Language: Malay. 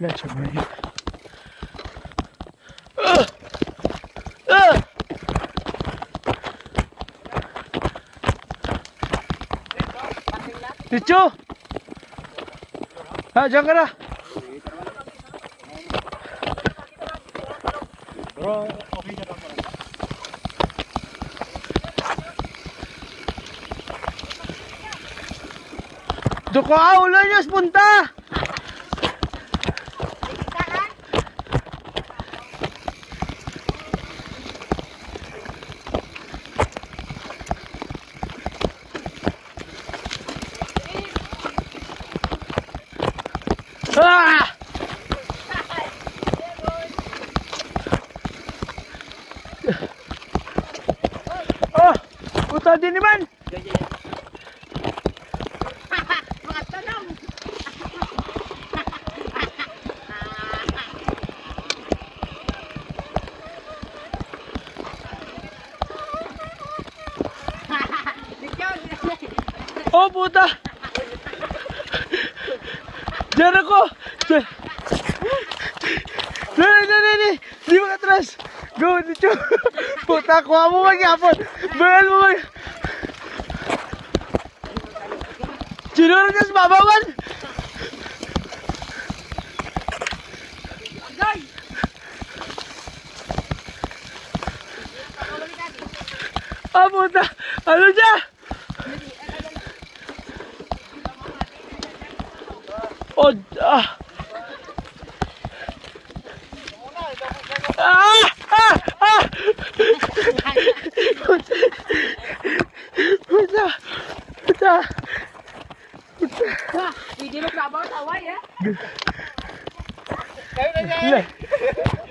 Lihat coba ini. Lucu. Ah, jangan dah. Duko ulo nyo, punta! Ah! Oh, puta din naman! Oh, puta! Diyan ako! Dali! Di mo katras! Go, dito! Puta, kuha mo magyapon! Bagal mo mag... Sinuro niya sa babawan! Ah, puta! Ano siya? Oh, ah! Puta! Hindi mo trabaho tawa ya? Kayo na niya!